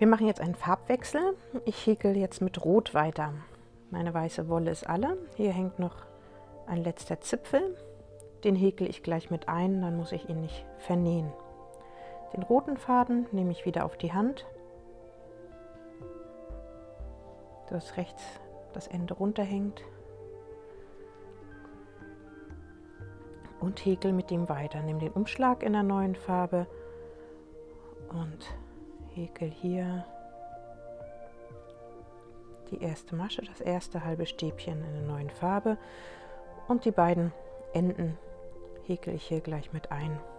Wir machen jetzt einen Farbwechsel. Ich häkel jetzt mit Rot weiter. Meine weiße Wolle ist alle. Hier hängt noch ein letzter Zipfel. Den häkel ich gleich mit ein, dann muss ich ihn nicht vernähen. Den roten Faden nehme ich wieder auf die Hand, dass rechts das Ende runterhängt, und häkel mit dem weiter. Nehme den Umschlag in der neuen Farbe und häkel hier die erste Masche, das erste halbe Stäbchen in der neuen Farbe, und die beiden Enden häkel ich hier gleich mit ein.